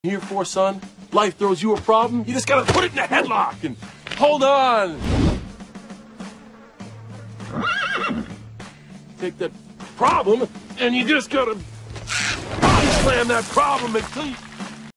Here for, son? Life throws you a problem, you just gotta put it in a headlock and hold on. Take that problem and you just gotta body slam that problem until you...